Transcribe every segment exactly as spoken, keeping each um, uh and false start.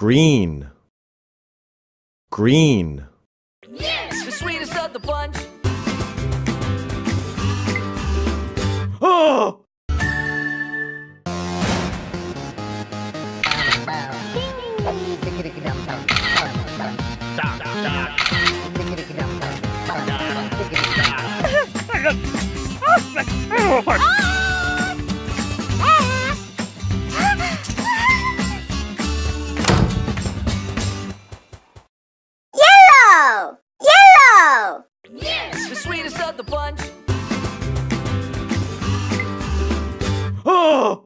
green, green. Yes! The sweetest of the bunch! Oh! Yellow! Yellow! Yes! The sweetest of the bunch! Oh!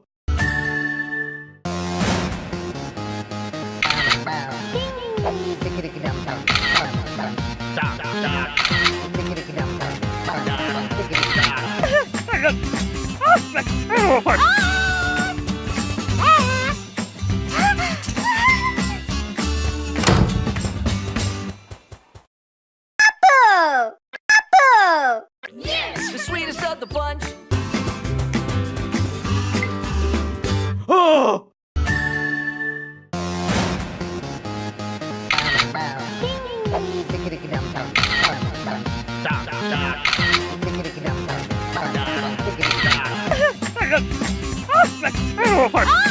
Apple! Apple! Yes! The sweetest of the bunch! Oh! Ah!